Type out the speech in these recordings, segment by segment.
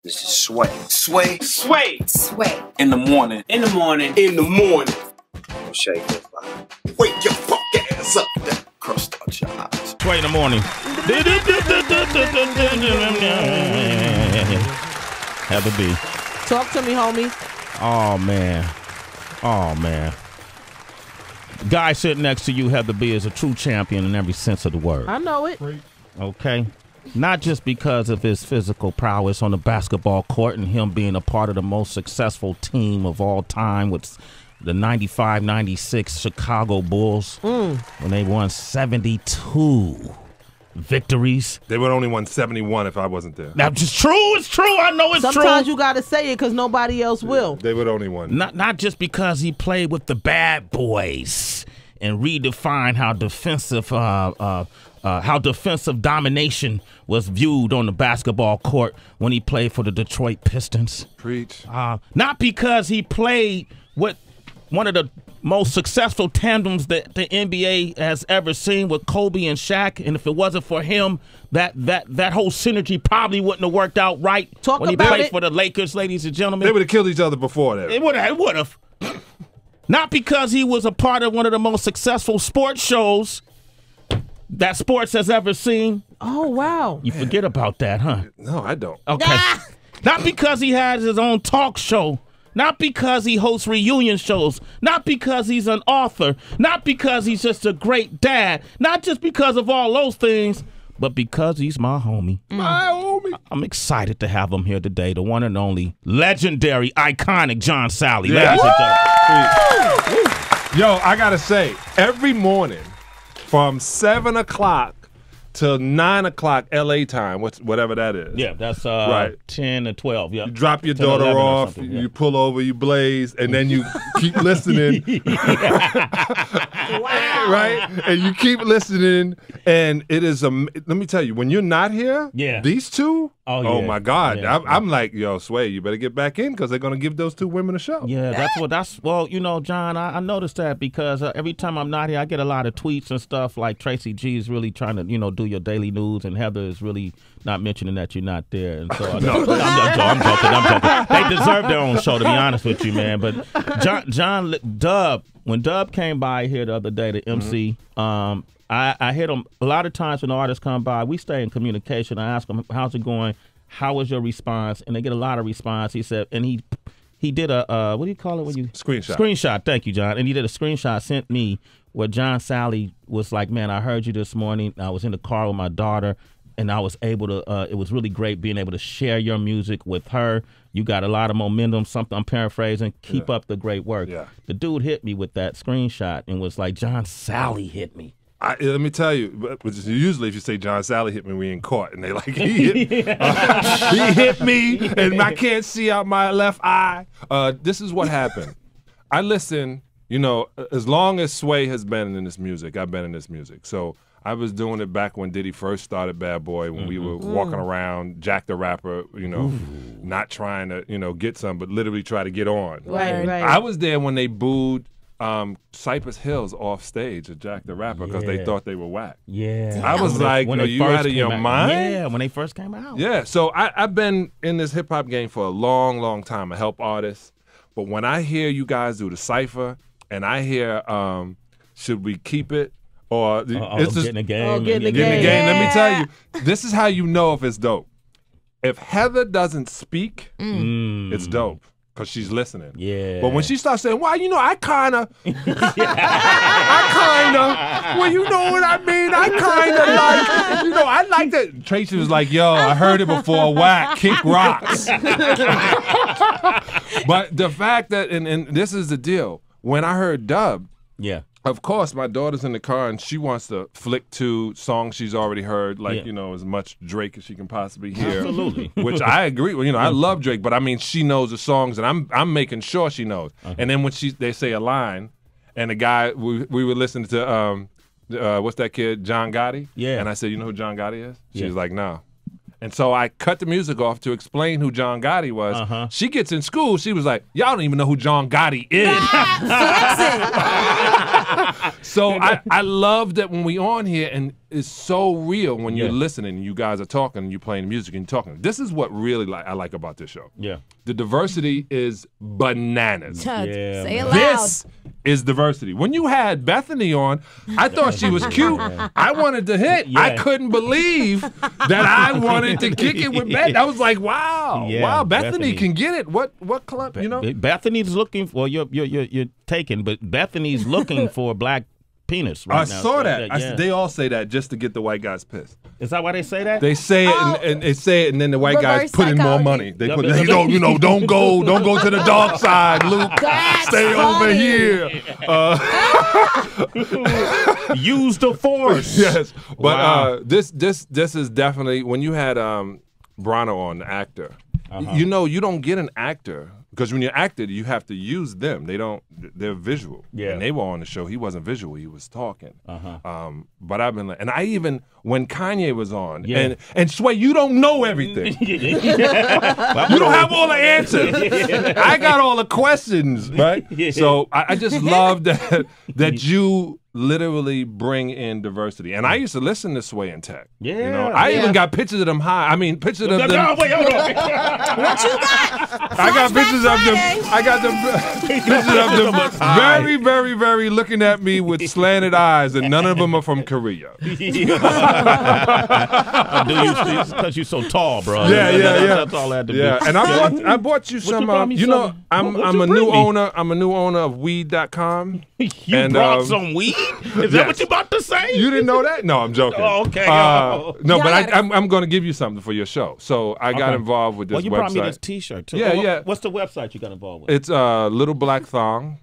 This is Sway. Sway. Sway. Sway. In the morning. In the morning. In the morning. Shake that fire. Wake your fuck ass up. That crust out your eyes. Sway in the morning. Have a B. Talk to me, homie. Oh, man. Oh, man. The guy sitting next to you, Heather B, is a true champion in every sense of the word. I know it. Okay? Not just because of his physical prowess on the basketball court and him being a part of the most successful team of all time with the 95-96 Chicago Bulls when they won 72 victories. They would only won 71 if I wasn't there. That's just true. It's true. I know it's true. Sometimes you got to say it because nobody else will. They would only won. Not just because he played with the bad boys and redefined how defensive domination was viewed on the basketball court when he played for the Detroit Pistons. Preach. Not because he played with one of the most successful tandems that the NBA has ever seen with Kobe and Shaq, and if it wasn't for him, that whole synergy probably wouldn't have worked out right when he played for the Lakers, ladies and gentlemen. They would have killed each other before that. It would have. Not because he was a part of one of the most successful sports shows that sports has ever seen. Oh, wow. You forget about that, huh? No, I don't. Okay. Not because he has his own talk show. Not because he hosts reunion shows. Not because he's an author. Not because he's just a great dad. Not just because of all those things, but because he's my homie. My homie. I'm excited to have him here today. The one and only legendary, iconic John Salley. Yeah. Ladies and gentlemen. Yo, I got to say, every morning from 7 o'clock till 9 o'clock LA time, whatever that is. Yeah, that's right. 10 to 12. Yeah. You drop your daughter off, you pull over, you blaze, and then you keep listening. Right? And you keep listening, and it is let me tell you, when you're not here, these two, oh my God. Yeah. I'm like, yo, Sway, you better get back in because they're going to give those two women a show. Yeah, well, you know, John, I noticed that because every time I'm not here, I get a lot of tweets and stuff like Tracy G is really trying to, do your daily news, and Heather is really not mentioning that you're not there. And so I'm joking. They deserve their own show, to be honest with you, man. But when Dub came by here the other day to MC, I hit him a lot of times when artists come by. We stay in communication. I ask him, how's it going? How was your response? And they get a lot of response. He said, and he did a, what do you call it when you? Screenshot. Screenshot. Thank you, John. And he did a screenshot, sent me where John Salley was like, man, I heard you this morning. I was in the car with my daughter, and I was able to, it was really great being able to share your music with her. You got a lot of momentum, something I'm paraphrasing. Keep up the great work. Yeah. The dude hit me with that screenshot and was like, John Salley hit me. Let me tell you, usually if you say John Salley hit me, we in court, and they like, he hit me, and I can't see out my left eye. This is what happened. I listen, as long as Sway has been in this music, I've been in this music. So I was doing it back when Diddy first started Bad Boy, when we were walking around, Jack the Rapper, not trying to, get some, but literally try to get on. Right. I was there when they booed Cypress Hills off stage at Jack the Rapper because they thought they were whack. Yeah. I was like, are you out of your mind? Yeah, when they first came out. Yeah, so I've been in this hip-hop game for a long, long time. I help artists. But when I hear you guys do the Cypher and I hear Should We Keep It? Or it's just, Getting the game. Let me tell you, this is how you know if it's dope. If Heather doesn't speak, it's dope. Because she's listening. Yeah. But when she starts saying, well, I kind of, well, you know what I mean? I kind of like, I like that. Tracy was like, yo, I heard it before, whack, kick rocks. But the fact that, and this is the deal, when I heard Dub, of course, my daughter's in the car and she wants to flick to songs she's already heard, like, as much Drake as she can possibly hear. Absolutely. Which I agree with. I love Drake, but I mean, she knows the songs and I'm making sure she knows. Okay. And then when they say a line, and the guy, we were listening to, what's that kid, John Gotti? Yeah. And I said, you know who John Gotti is? She was like, no. And so I cut the music off to explain who John Gotti was. She gets in school, she was like, y'all don't even know who John Gotti is. So I love that when we on here, and is so real when you're listening and you guys are talking and you're playing music and you're talking. This is what really I like about this show. Yeah. The diversity is bananas. Say it loud. This is diversity. When you had Bethany on, I thought she was cute. I wanted to hit. Yeah. I couldn't believe that I wanted to kick it with Bethany. I was like, wow, wow, Bethany can get it. What club, you know? Bethany's looking for, you're taken, but Bethany's looking for a black penis right now. I saw that. They all say that just to get the white guys pissed. Is that why they say that? They say it and they say it, and then the white guys put in more money. They put, don't go to the dark side, Luke. Stay over here. Use the force. Yes, but this is definitely when you had Brano on, the actor. You know, you don't get an actor because when you're acted, you have to use them. They're visual. Yeah. And they were on the show. He wasn't visual. He was talking. But I've been, and I even when Kanye was on, and Sway, you don't know everything. You don't have all the answers. I got all the questions, right? So I just love that you literally bring in diversity. And I used to listen to Sway and Tech. Yeah. You know, I even got pictures of them high. I mean, pictures of them. No, wait, hold on. What you got? I got pictures of them. I got the pictures of them very, very, very looking at me with slanted eyes, and none of them are from Korea. Because you're so tall, bro. Yeah. That's all I had to be. And I bought you some. You know, I'm a new owner. I'm a new owner of weed.com. You brought some weed? Is that what you about to say? You didn't know that? No, I'm joking. Oh, okay. No, but I'm going to give you something for your show. So I got involved with this website. Well, you brought me this T-shirt too. Yeah. What's the website you got involved with? It's Little Black Thong.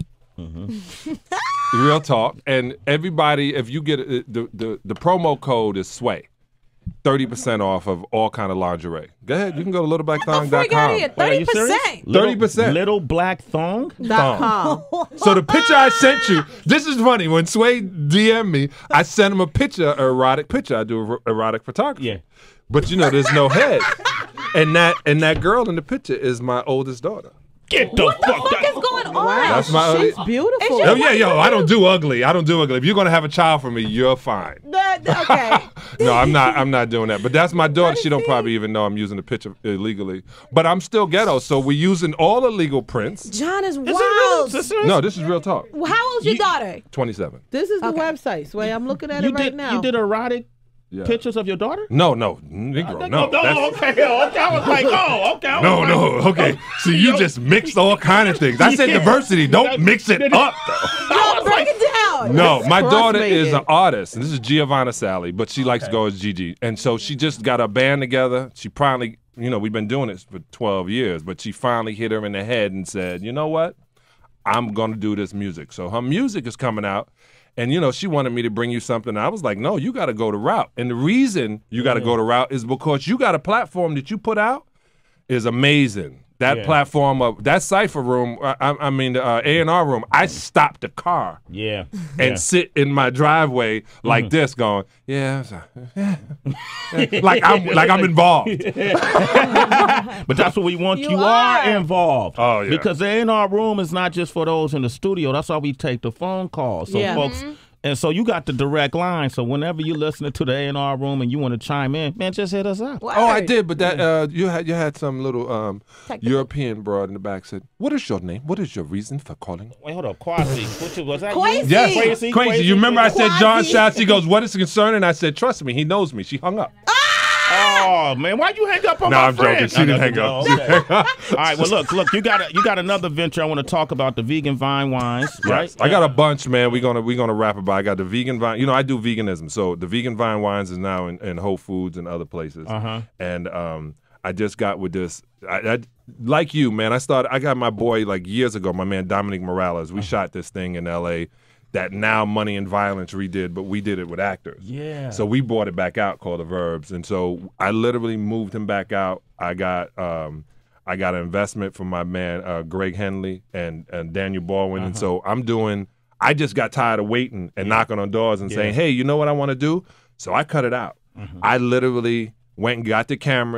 Real talk. And everybody, if you get the promo code is Sway. 30% off of all kind of lingerie. Go ahead. You can go to littleblackthong.com. 30%. 30%. Littleblackthong.com. So the picture I sent you, this is funny. When Sway DM'd me, I sent him a picture, an erotic picture. I do erotic photography. Yeah. But you know, there's no head. And that girl in the picture is my oldest daughter. Get the fuck out. What is going on? Wow, That's she's beautiful. Oh yeah, I don't do ugly. If you're gonna have a child for me, you're fine. Okay. No, I'm not doing that. But that's my daughter. She don't probably even know I'm using the picture illegally. But I'm still ghetto, so we're using all the legal prints. John is wild. No, this is real talk. How old's your daughter? 27. This is the website, Sway. I'm looking at it right now. You did erotic pictures of your daughter? No, Negro, no. Okay. I was like, okay. Okay. See, you just mixed all kind of things. I said diversity. Don't mix it up, though. No, break it down. No, my daughter is an artist, and this is Giovanna Salley, but she likes to go as Gigi. And so she just got a band together. She probably, we've been doing this for 12 years, but she finally hit her in the head and said, you know what? I'm going to do this music. So her music is coming out. And, she wanted me to bring you something. I was like, no, you got to go to route. And the reason you got to go to route is because you got a platform that you put out is amazing. That platform of that Cypher room, I mean the A&R room, I stopped the car and sit in my driveway like this going, like I'm involved. But that's what we want. You are involved. Oh, yeah. Because the A&R room is not just for those in the studio. That's why we take the phone calls. So folks... And so you got the direct line. So whenever you're listening to the A&R room and you want to chime in, man, just hit us up. Word. Oh, I did, but that you had some little European broad in the back said, "What is your name? What is your reason for calling?" Wait, hold up, Quasi. Was that Quasi. you? Yes, Crazy. You remember I said John Quasi. Schatz? He goes, "What is the concern?" And I said, "Trust me, he knows me." She hung up. Oh man, why'd you hang up on my I'm friend? joking. She didn't hang up. Okay. All right, well look, you got another venture I want to talk about, the vegan vine wines, right? Yes. I got a bunch, man. We're gonna wrap about. I got the vegan vine. I do veganism, so the vegan vine wines is now in Whole Foods and other places. And I just got with this. I like you, man. I got my boy like years ago. My man Dominic Morales. We shot this thing in L.A. that Now Money and Violence redid, but we did it with actors. Yeah. So we brought it back out called The Verbs, and so I literally moved him back out. I got an investment from my man Greg Henley and Daniel Baldwin, and so I just got tired of waiting and knocking on doors and saying, hey, you know what I want to do? So I cut it out. I literally went and got the cameras,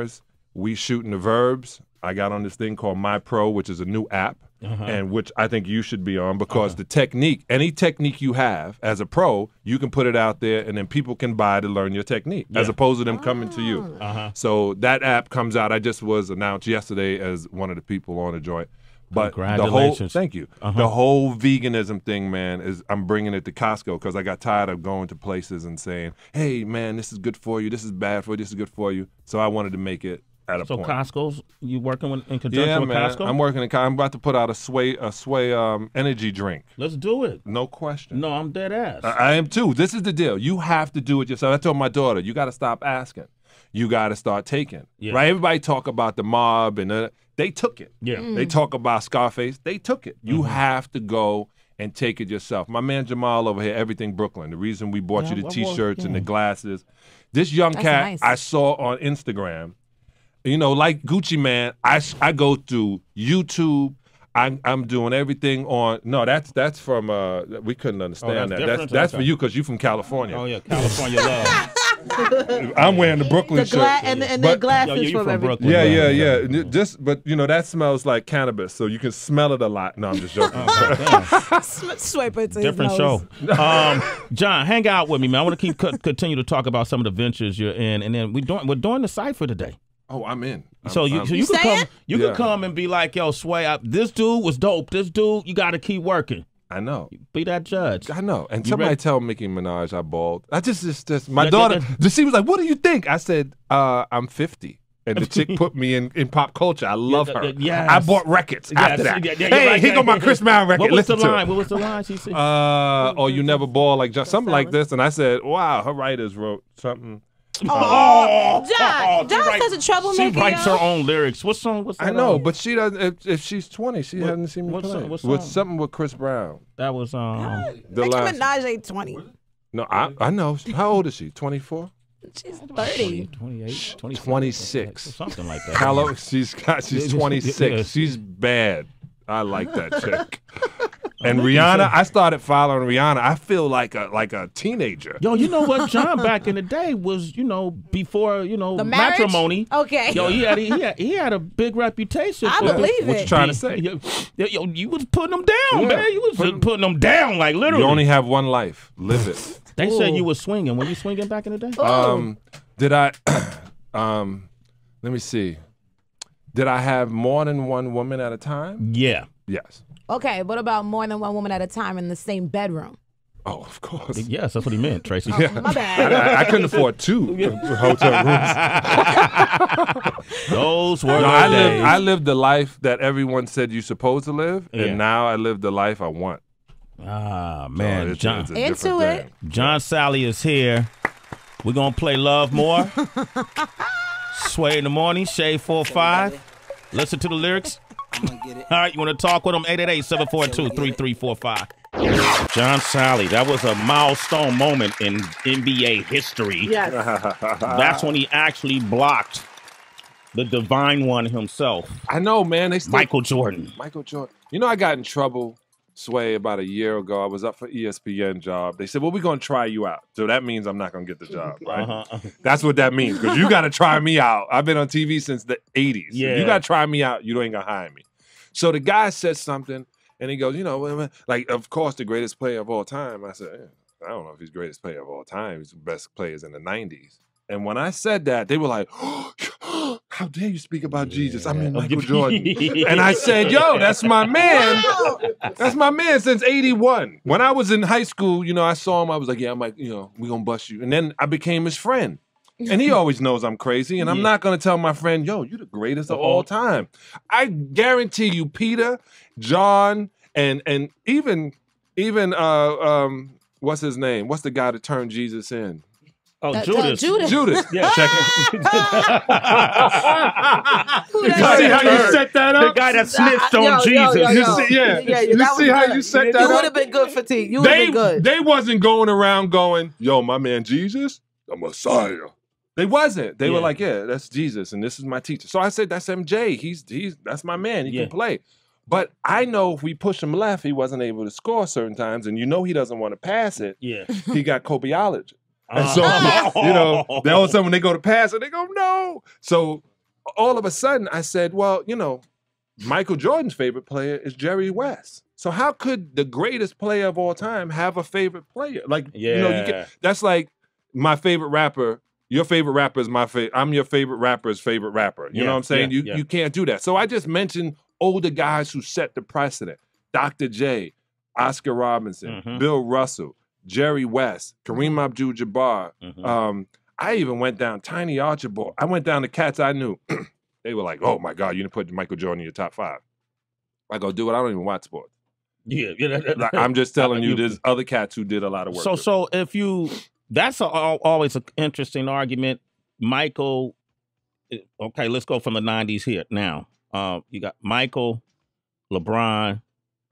We shooting the verbs. I got on this thing called My Pro, which is a new app, and which I think you should be on because the technique, any technique you have as a pro, you can put it out there, and then people can buy to learn your technique, as opposed to them coming to you. So that app comes out. I just was announced yesterday as one of the people on the joint. But Congratulations. thank you. The whole veganism thing, man, is I'm bringing it to Costco because I got tired of going to places and saying, hey, man, this is good for you, this is bad for you, this is good for you. So I wanted to make it at a point. So Costco's, you working in conjunction with man, Costco? I'm working I'm about to put out a Sway energy drink. Let's do it. No question. No, I'm dead ass. I am too. This is the deal. You have to do it yourself. I told my daughter, you got to stop asking. You got to start taking. Right? Everybody talk about the mob and they took it. They talk about Scarface. They took it. You have to go and take it yourself. My man Jamal over here, Everything Brooklyn. The reason we bought you the T-shirts and the glasses. This young cat nice. I saw on Instagram, you know, like Gucci Man, I go through YouTube. I'm doing everything on. No, that's from. We couldn't understand that. That's for you because you from California. Oh yeah, California love. I'm wearing the Brooklyn shirt. And the glasses you from from Brooklyn. Yeah. But you know that smells like cannabis, so you can smell it a lot. No, I'm just joking. Swipe it to his Different nose. show. John, hang out with me, man. I want to continue to talk about some of the ventures you're in, and then we're doing the cipher today. Oh, I'm in. So you could come. You could come and be like, "Yo, Sway, this dude was dope. This dude, you got to keep working." I know. Be that judge. I know. And somebody tell Nicki Minaj I bald. I just my daughter. She was like, "What do you think?" I said, "I'm 50." And the chick put me in pop culture. I love her. Yes. I bought records after that. Hey, here go my Chris Brown record. What was the Listen to line? it. What was the line she said? Oh, you never ball like something like this. And I said, wow, her writers wrote something. John, John's such a troublemaker. She writes her own lyrics. What song was that? I know, but she doesn't. If she's 20, she hasn't seen me play. What With song? something with Chris Brown. That was The Nicki last. Minaj ain't 20. No, I know. How old is she? 24. She's 30. 28, 26. something like that. Hello, she's 26. Yeah. She's bad. I like that chick. And Rihanna, I started following Rihanna. I feel like a teenager. Yo, you know what? John back in the day was, before, The marriage? matrimony. Okay. Yo, he had a big reputation. I for believe What it. you trying to say? Yo, you was putting them down, man. You was putting them down, like literally. You only have one life. Live it. They said you was swinging. Were you swinging back in the day? Did I? Let me see. Did I have more than one woman at a time? Yeah. Yes. Okay, what about more than one woman at a time in the same bedroom? Oh, of course. Yes, that's what he meant, Tracy. My bad. I couldn't afford 2 hotel rooms. Those were No, the days. I lived the life that everyone said you're supposed to live, Yeah. and now I live the life I want. Ah, So man. it's John, a different thing. John Salley is here. We're going to play Love More. Sway in the morning, Shade 4-5. Listen to the lyrics. All right, you want to talk with him? 888-742-3345. John Salley, that was a milestone moment in NBA history. Yes. That's when he actually blocked the divine one himself, I know, man. They still, Michael Jordan. Michael Jordan. You know, I got in trouble, Sway, about a year ago. I was up for ESPN job. They said, well, we're going to try you out. So that means I'm not going to get the job, right? That's what that means, because you got to try me out. I've been on TV since the 80s. Yeah. If you got to try me out, you ain't going to hire me. So the guy said something, and he goes, like, of course, the greatest player of all time. I said, I don't know if he's the greatest player of all time. He's the best players in the 90s. And when I said that, they were like, oh, how dare you speak about Jesus? I mean, Michael Jordan. And I said, yo, that's my man. That's my man since 81. When I was in high school, I saw him. I was like, yeah, I'm like, we're going to bust you. And then I became his friend. And he always knows I'm crazy. And I'm not going to tell my friend, yo, you're the greatest of all time. I guarantee you, Peter, John, and even what's his name? What's the guy that turned Jesus in? Oh, Judas. Judas. Yeah, check it. You see how you set that up? The guy that snitched on Jesus. You see how you set that You would up? have been good for T. You would have been good. They wasn't going around going, yo, my man Jesus, the Messiah. They wasn't. They were like, yeah, that's Jesus, and this is my teacher. So I said, that's MJ. That's my man. He can play. But I know if we push him left, he wasn't able to score certain times, and he doesn't want to pass it. Yeah. He got Kobeology. And so, all of a sudden when they go to pass it, they go, no. So all of a sudden I said, well, Michael Jordan's favorite player is Jerry West. So how could the greatest player of all time have a favorite player? Like, that's like my favorite rapper. Your favorite rapper is my favorite. I'm your favorite rapper's favorite rapper. You know what I'm saying? You can't do that. So I just mentioned older guys who set the precedent. Dr. J, Oscar Robinson, Bill Russell, Jerry West, Kareem Abdul-Jabbar. I even went down Tiny Archibald. I went down to cats I knew. They were like, oh my God, you didn't put Michael Jordan in your top 5. I go, dude, I don't even watch sports. Like, I'm just telling you, there's other cats who did a lot of work. So if you, that's always an interesting argument. Michael, okay, let's go from the 90s here. Now, you got Michael, LeBron,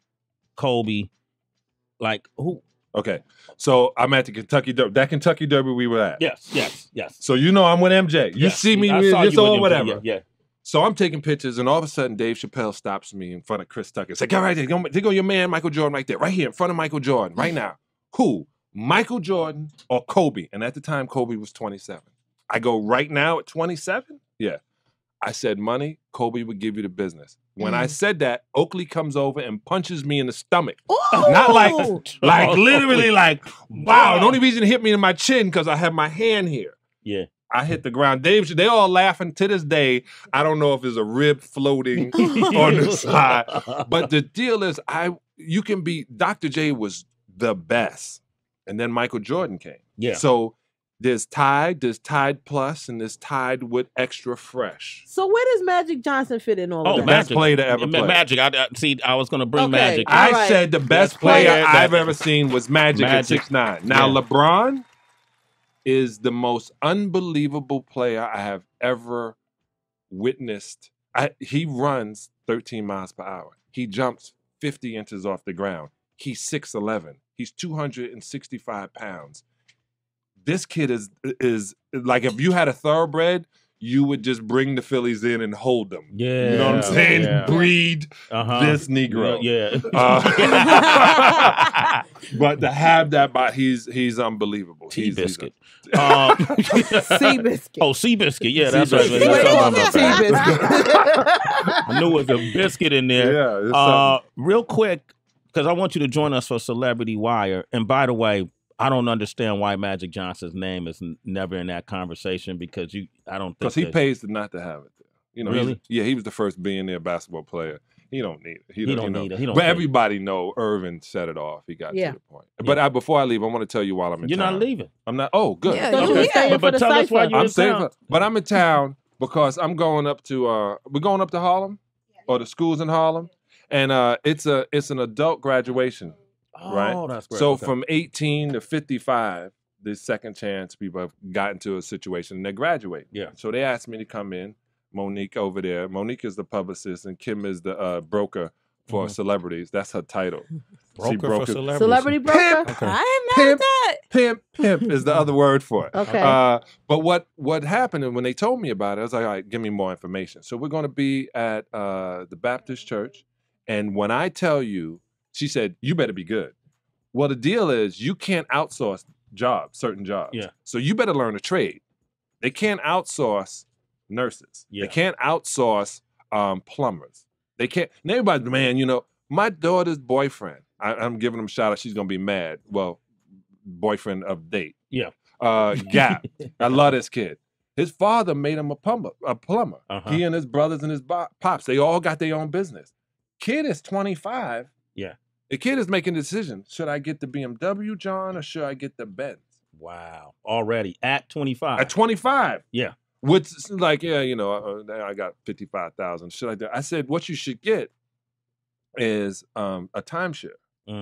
Kobe, like who? Okay, so I'm at the Kentucky Derby. That Kentucky Derby we were at. Yes. So I'm with MJ. You see me, it's all whatever. Yeah. So I'm taking pictures, and all of a sudden, Dave Chappelle stops me in front of Chris Tucker. It's like, all right, there go your man, Michael Jordan, right there, right here in front of Michael Jordan, right now. Who? Michael Jordan or Kobe? And at the time, Kobe was 27. I go, right now at 27? Yeah. I said, money, Kobe would give you the business. When I said that, Oakley comes over and punches me in the stomach. Ooh. Not like literally like, wow. The only reason it hit me in my chin because I have my hand here. Yeah. I hit the ground. They all laughing to this day. I don't know if it's a rib floating on the side. But the deal is, you can be, Dr. J was the best. And then Michael Jordan came. Yeah. So there's Tide Plus, and there's Tide with Extra Fresh. So where does Magic Johnson fit in all of that? Best player to ever play. Magic. I was going to bring Magic. I said the best player I've ever seen was Magic at 6'9". Now, LeBron is the most unbelievable player I have ever witnessed. He runs 13 miles per hour. He jumps 50 inches off the ground. He's 6'11". He's 265 pounds. This kid is like, if you had a thoroughbred, you would just bring the Phillies in and hold them. Yeah. You know what I'm saying? Yeah. Breed this Negro. Yeah. But to have that, he's unbelievable. Seabiscuit. Seabiscuit. Oh, Seabiscuit. Yeah, that's right. I knew it was a biscuit in there. Yeah. Real quick, because I want you to join us for Celebrity Wire. And by the way, I don't understand why Magic Johnson's name is never in that conversation, because I don't think, because he pays not to have it there. Really? He was the first billionaire basketball player. He don't need it. He don't need it. But everybody know Irvin set it off. He got to the point. But before I leave, I want to tell you while I'm in town. You're not leaving. I'm not. Oh, good. Yeah, okay. But tell us why you're in town. But I'm in town because I'm going up to we're going up to Harlem, or the schools in Harlem, and it's an adult graduation. Right? Oh, that's great. So from 18 to 55, this second chance, people have gotten to a situation and they're graduating. Yeah. So they asked me to come in. Monique over there. Monique is the publicist and Kim is the broker for celebrities. That's her title. Broker for celebrities. Celebrity broker? Okay. I am mad at that. Pimp is the other word for it. Okay. But what happened, and when they told me about it, I was like, all right, give me more information. So we're going to be at the Baptist church. And when I tell you, she said, you better be good. Well, the deal is you can't outsource certain jobs. Yeah. So you better learn a trade. They can't outsource nurses. Yeah. They can't outsource plumbers. They can't. And everybody, man, my daughter's boyfriend, I'm giving him a shout out. She's going to be mad. Well, boyfriend of date. Yeah. Gap. I love this kid. His father made him a plumber. He and his brothers and his pops, they all got their own business. Kid is 25. Yeah. The kid is making a decision. Should I get the BMW, John, or should I get the Benz? Wow. Already at 25. At 25. Yeah. Which, like, I got 55,000. Should I do? I said, what you should get is a timeshare.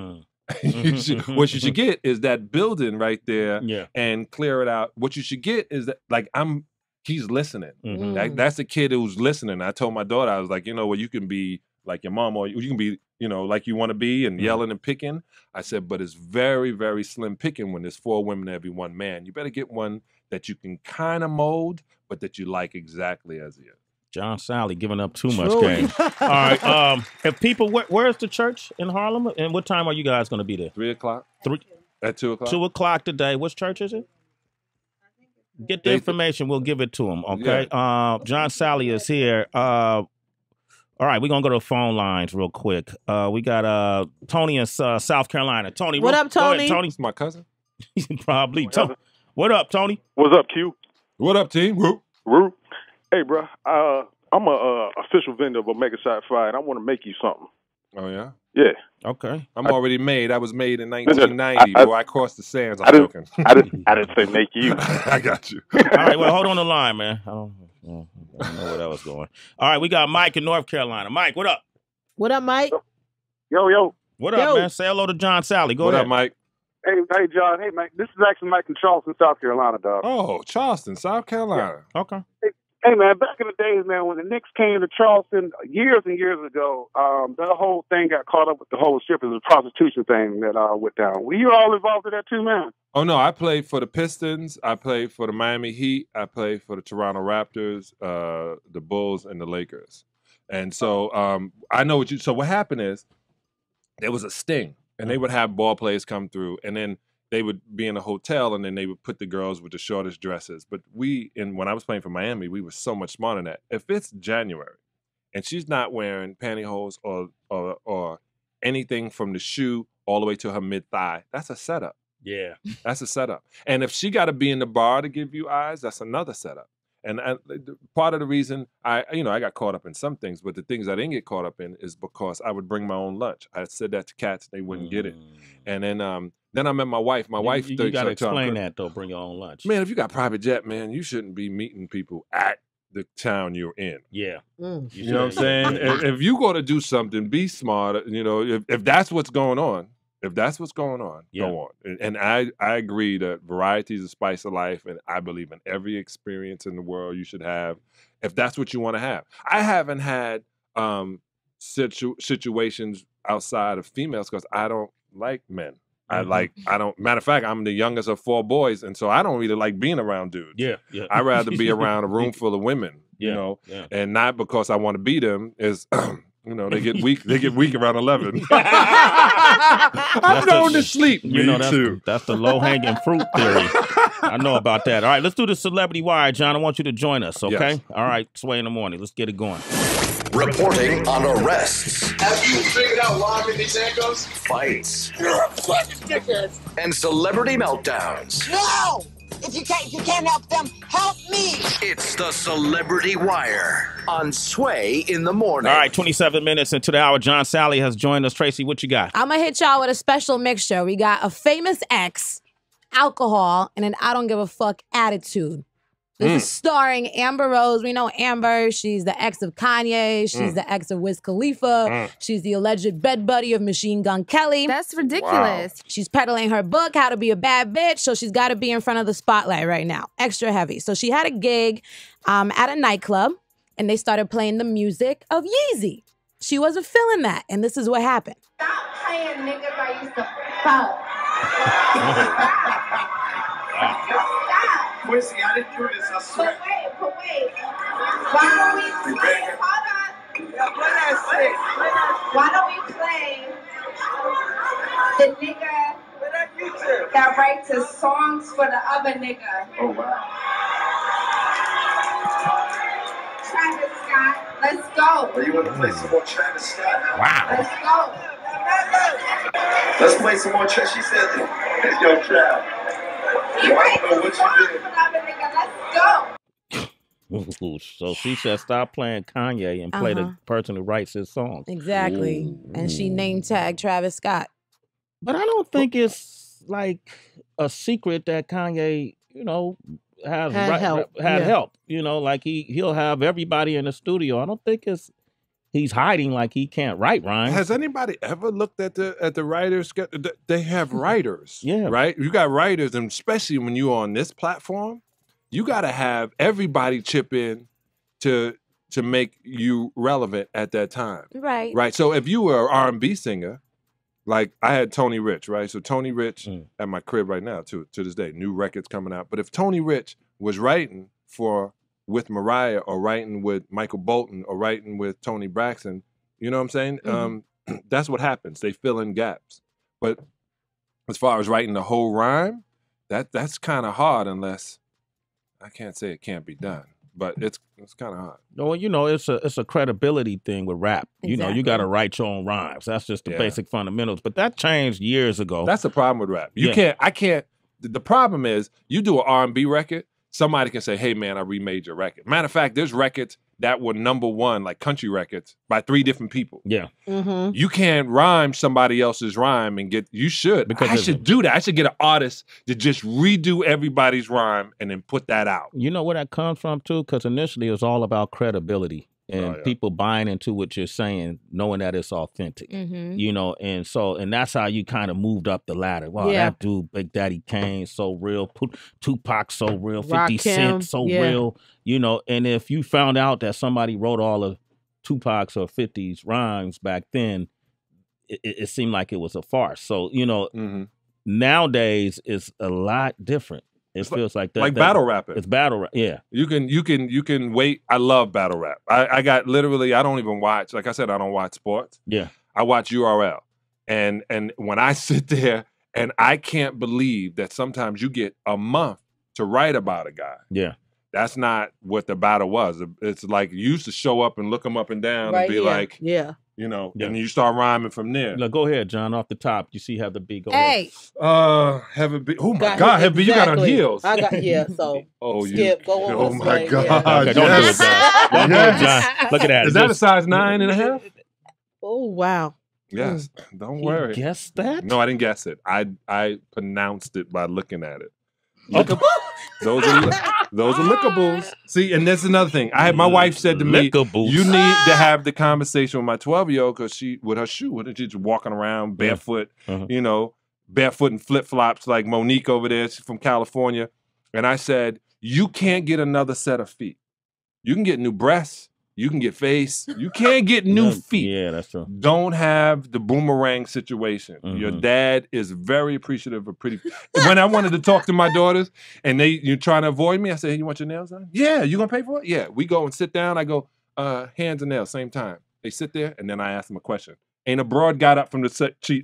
What you should get is that building right there and clear it out. What you should get is that, like, he's listening. That's the kid who's listening. I told my daughter, I was like, you can be like your mom, or you can be, like you want to be and yelling and picking. I said, but it's very, very slim picking when there's 4 women to every 1 man. You better get one that you can kind of mold, but that you like exactly as he is. John Salley giving up too much game. All right. If people, where's the church in Harlem? And what time are you guys going to be there? 3 o'clock. 3 at 2 o'clock. 2 o'clock today. Which church is it? Get the information. We'll give it to him. Okay. John Salley is here. All right, we're gonna go to the phone lines real quick. We got Tony in South Carolina. Tony, What up, Tony? Go ahead, Tony. It's my cousin. Probably. What up, Tony? What's up, Q? What up, team? Whoop. Roo? Hey, bro. I'm a official vendor of Omega Shot Fire, and I want to make you something. Oh yeah. Yeah. Okay. I'm already made. I was made in 1990. Before I crossed the sands. I'm joking. I didn't say make you. I got you. All right. Well, hold on the line, man. I don't know where that was going. All right, we got Mike in North Carolina. Mike, what up? What up, Mike? Yo. What up, man? Say hello to John Salley. Go ahead. What up, Mike? Hey, John. Hey, Mike. This is actually Mike in Charleston, South Carolina, dog. Oh, Charleston, South Carolina. Yeah. Okay. Hey, man, back in the days, man, when the Knicks came to Charleston years and years ago, the whole thing got caught up with the whole strippers and prostitution thing that went down. Were you all involved in that too, man? Oh, no, I played for the Pistons. I played for the Miami Heat. I played for the Toronto Raptors, the Bulls, and the Lakers. And so I know what you – so what happened is there was a sting, and they would have ball players come through, and then they would be in a hotel, and then they would put the girls with the shortest dresses. But when I was playing for Miami, we were so much smarter than that. If it's January and she's not wearing pantyhose or anything from the shoe all the way to her mid-thigh, that's a setup. Yeah. That's a setup. And if she got to be in the bar to give you eyes, that's another setup. And part of the reason I got caught up in some things, but the things I didn't get caught up in is because I would bring my own lunch. I said that to cats, they wouldn't get it. And then I met my wife. My wife. You got to explain that though. Bring your own lunch, man. If you got private jet, man, you shouldn't be meeting people at the town you're in. Yeah, you know what I'm saying. If you go to do something, be smart. You know, if that's what's going on. If that's what's going on, go on. And I agree that variety is the spice of life, and I believe in every experience in the world you should have, if that's what you want to have. I haven't had situations outside of females because I don't like men. Matter of fact, I'm the youngest of 4 boys, and so I don't really like being around dudes. Yeah. I'd rather be around a room full of women, you know, and not because I want to be them, is you know, they get weak. They get weak around 11. I'm going to sleep. You know, that's the low hanging fruit theory. I know about that. All right, let's do the Celebrity Wire, John. I want you to join us, okay? Yes. All right, Sway in the morning. Let's get it going. Reporting on arrests. Have you figured out why I'm in these handcuffs? Fights. You're a fucking dickhead. And celebrity meltdowns. No! If you can't help them, help me! It's the Celebrity Wire on Sway in the morning. All right, 27 minutes into the hour. John Salley has joined us. Tracy, what you got? I'm going to hit y'all with a special mixture. We got a famous ex, alcohol, and an I don't give a fuck attitude. This is starring Amber Rose. We know Amber. She's the ex of Kanye. She's the ex of Wiz Khalifa. She's the alleged bed buddy of Machine Gun Kelly. That's ridiculous. Wow. She's peddling her book, How to Be a Bad Bitch, so she's got to be in front of the spotlight right now. Extra heavy. So she had a gig at a nightclub, and they started playing the music of Yeezy. She wasn't feeling that, and this is what happened. Stop playing niggas I used to fuck. Quincy, I didn't do this, I swear. But wait. Why don't we play? Hold on. Why don't we play the nigga that writes his songs for the other nigga? Oh, wow. Travis Scott, let's go. Well, you want to play some more Travis Scott? Wow. Let's go. Let's play some more Travis. She said, it's your trap. He writes his songs for the other nigga. Let's go. So she said, stop playing Kanye and play the person who writes his songs. Exactly. And she name tagged Travis Scott. But I don't think it's like a secret that Kanye, you know, had help. You know, like he'll have everybody in the studio. I don't think he's hiding like he can't write rhymes. Has anybody ever looked at the writers? They have writers, yeah, right? You got writers, and especially when you're on this platform, you got to have everybody chip in to make you relevant at that time, right? Right. So if you were an R&B singer, like I had Tony Rich, right? So Tony Rich at my crib right now, to this day, new records coming out. But if Tony Rich was writing with Mariah or writing with Michael Bolton or writing with Tony Braxton, you know what I'm saying? That's what happens. They fill in gaps. But as far as writing the whole rhyme, that's kind of hard unless I can't say it can't be done, but it's kind of hard. No, you know, it's a credibility thing with rap. You know, you got to write your own rhymes. That's just the basic fundamentals. But that changed years ago. That's the problem with rap. You can't. I can't. The problem is, you do an R&B record, somebody can say, "Hey, man, I remade your record." Matter of fact, there's records that were #1, like country records, by 3 different people. Yeah. Mm-hmm. You can't rhyme somebody else's rhyme and get. You should. Because I should do that. I should get an artist to just redo everybody's rhyme and then put that out. You know where that comes from too? Because initially it was all about credibility and people buying into what you're saying, knowing that it's authentic. You know, and that's how you kind of moved up the ladder. Wow, that dude, Big Daddy Kane, so real. Tupac, so real. 50 Cent, so real. You know, and if you found out that somebody wrote all of Tupac's or 50's rhymes back then, it seemed like it was a farce. So, you know, nowadays it's a lot different. It feels like that. Like battle rapping. It's battle rap. Yeah. You can wait. I love battle rap. I got literally, I don't even watch, like I said, I don't watch sports. Yeah. I watch URL. And when I sit there and I can't believe that sometimes you get a month to write about a guy. Yeah. That's not what the battle was. It's like you used to show up and look them up and down and be like, you know, and you start rhyming from there. Look, go ahead, John, off the top. You see, have the beat. Go ahead. Heavy B. Oh my God, Heavy B, you got on heels. I got so. Skip, go on. Oh my God. Yeah. Okay, don't do it, John. Don't do it, John. Look at that. Is that a size 9.5? Oh wow. Yes. Don't worry. Guess that? No, I didn't guess it. I pronounced it by looking at it. Those are lickables. See, and that's another thing. My wife said to me, "You need to have the conversation with my 12-year-old because she, with her shoe, she's walking around barefoot, you know, barefoot and flip flops like Monique over there. She's from California." And I said, "You can't get another set of feet. You can get new breasts. You can get face. You can't get new feet. Yeah, that's true. Don't have the boomerang situation. Your dad is very appreciative of pretty. When I wanted to talk to my daughters and you're trying to avoid me, I said, "Hey, you want your nails done? Yeah, you gonna pay for it? Yeah." We go and sit down. I go, hands and nails, same time. They sit there, and then I ask them a question. Ain't a broad got up from the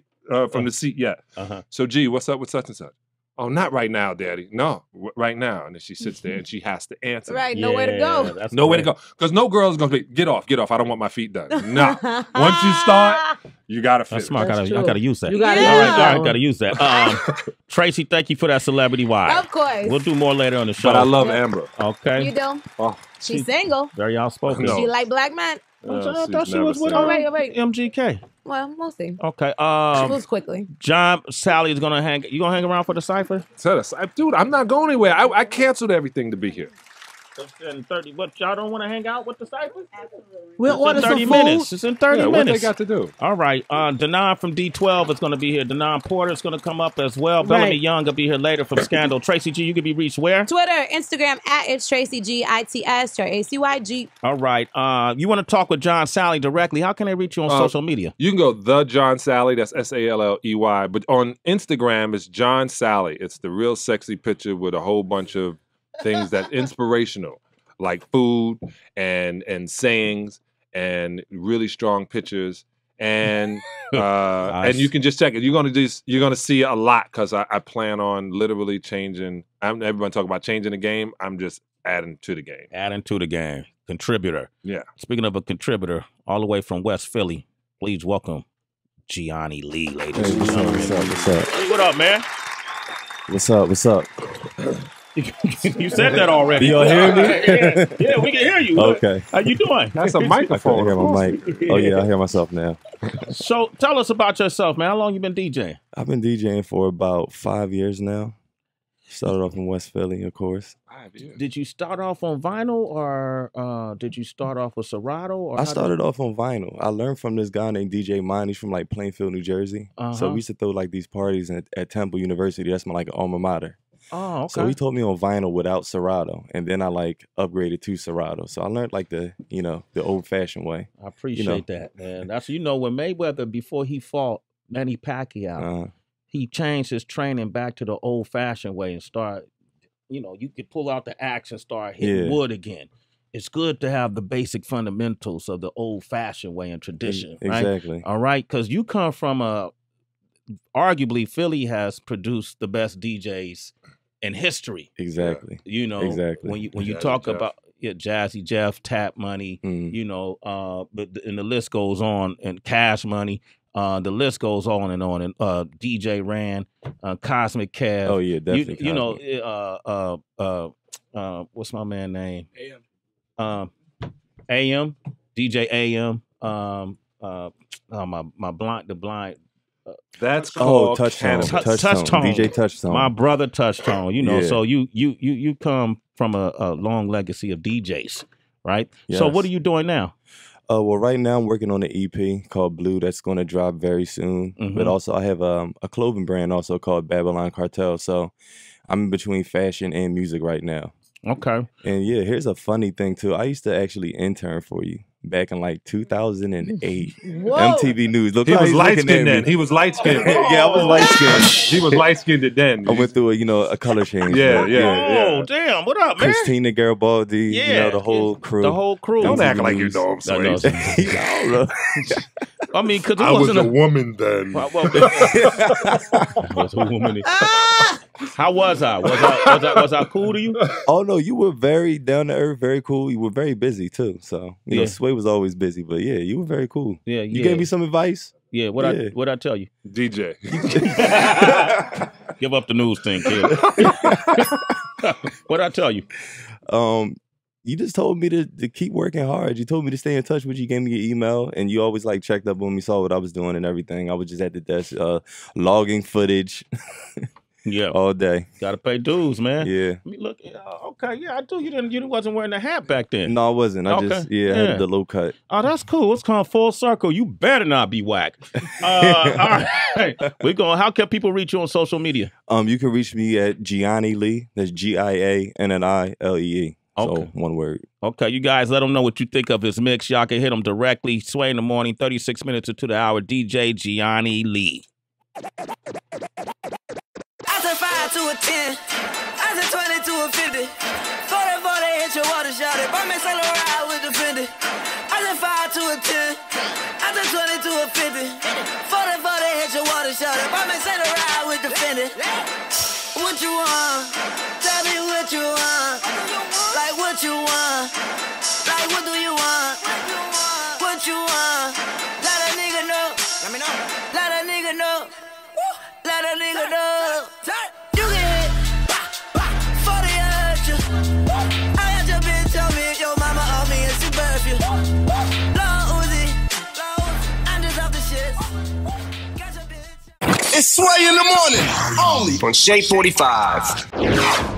seat yet. So, G, what's up with such and such? "Oh, not right now, Daddy. No, right now." And then she sits there and she has to answer. Right, nowhere to go. Nowhere to go. Because no girl's going to be, get off. I don't want my feet done. No. Once you start, you got to finish. That's smart. I got to use that. You got to All right, got to use that. Tracy, thank you for that Celebrity Wire. Of course. We'll do more later on the show. But I love Amber. Okay. You do? Oh, she's single. Very outspoken. She like black men? I thought she was with MGK. Well, we'll see. Okay. She moves quickly. John, Salley is gonna hang. You gonna hang around for the cipher? Dude, I'm not going anywhere. I canceled everything to be here. In 30. What, y'all don't want to hang out with the cipher? We'll order some 30 food. minutes. It's in 30 minutes. What they got to do? All right. Denon from D12 is going to be here. Denon Porter is going to come up as well. Bellamy Young will be here later from Scandal. Tracy G, you can be reached where? Twitter, Instagram, @it's Tracy G, ITS, ACYG. All right. You want to talk with John Salley directly? How can they reach you on social media? You can go The John Salley. That's SALLEY. But on Instagram, it's John Salley. It's the real sexy picture with a whole bunch of things that inspirational, like food and sayings and really strong pictures. And nice. And you can just check it. You're gonna see a lot because I plan on literally changing. Everyone talk about changing the game. I'm just adding to the game. Adding to the game. Contributor. Yeah. Speaking of a contributor, all the way from West Philly, please welcome Gianni Lee, ladies and gentlemen. What's up? Hey, what up, man? What's up? You said that already. You all hear me? Yeah, we can hear you. Okay. How you doing? That's a microphone. I hear my mic. Oh yeah, I hear myself now. So tell us about yourself, man. How long you been DJing? I've been DJing for about 5 years now. Started off in West Philly, of course. 5 years. Did you start off on vinyl or did you start off with Serato? Or I started off on vinyl. I learned from this guy named DJ Mine. He's from like Plainfield, New Jersey. So we used to throw like these parties at Temple University. That's my like alma mater. Oh, okay. So he taught me on vinyl without Serato, and then I like upgraded to Serato. So I learned like the old fashioned way. I appreciate that, man. That's when Mayweather, before he fought Manny Pacquiao, he changed his training back to the old fashioned way and start. You could pull out the axe and start hitting wood again. It's good to have the basic fundamentals of the old fashioned way and tradition. Exactly. Right? All right, because you come from arguably Philly has produced the best DJs in history. Exactly. You know, exactly. when you talk about Jazzy Jeff, Tap Money, you know, and the list goes on, and Cash Money. The list goes on and on. And DJ Ran, Cosmic Kev. Oh yeah, definitely. You know, what's my man name? AM, DJ AM. My blind. That's called Touchtone. DJ Touchtone. My brother Touchtone. You know, Yeah. so you come from a long legacy of DJs, right? Yes. So what are you doing now? Well, right now I'm working on an EP called Blue that's going to drop very soon. But also I have a clothing brand also called Babylon Cartel. So I'm in between fashion and music right now. Okay. And yeah, here's a funny thing too. I used to actually intern for you back in like 2008. Whoa. MTV News. Look, He how was he's light looking at skinned then. me. He was light skinned. Yeah, I was light skinned. He was light skinned then. I went through a color change. Yeah. Oh, damn. What up, man? Christina Garibaldi, you know, the whole crew. The whole crew. Don't act like you know him, Sway. I mean, because I was a woman then. Was a woman. How was I? Was I cool to you? Oh no, you were very down to earth, very cool. You were very busy too. So you know, Sway was always busy, but yeah, you were very cool. Yeah, You gave me some advice. Yeah, what I tell you? DJ. Give up the news thing, kid. What'd I tell you? You just told me to keep working hard. You told me to stay in touch with you. You gave me your email, and you always like checked up on me, saw what I was doing and everything. I was just at the desk logging footage. Yeah, all day. Got to pay dues, man. Yeah. I mean, look, okay, yeah, I do. You wasn't wearing the hat back then. No, I wasn't. I just I had the low cut. Oh, that's cool. It's come full circle. You better not be whack. All right, how can people reach you on social media? You can reach me at Gianni Lee. That's GIANNILEE. Okay. So one word. Okay, you guys, let them know what you think of his mix. Y'all can hit him directly. Sway in the morning, 36 minutes into the hour. DJ Gianni Lee. I said 5 to a 10. I said 20 to a 50. 40 hit your water shot it. Buy me Sailor ride with the Fendi. I said 5 to a 10. I said 20 to a 50. 40 hit your water shot it. Buy me Sailor ride with the Fendi. What you want? Tell me what you want. Like what you want. Like what do you want? What you want? Let a nigga know. Let me know. Let a nigga know. Let a nigga know. You get hit 40 at you. I got your bitch on me. Your mama on me and she birth you. Lil Uzi. I'm just off the shit. It's Sway in the morning. Only on Shade 45.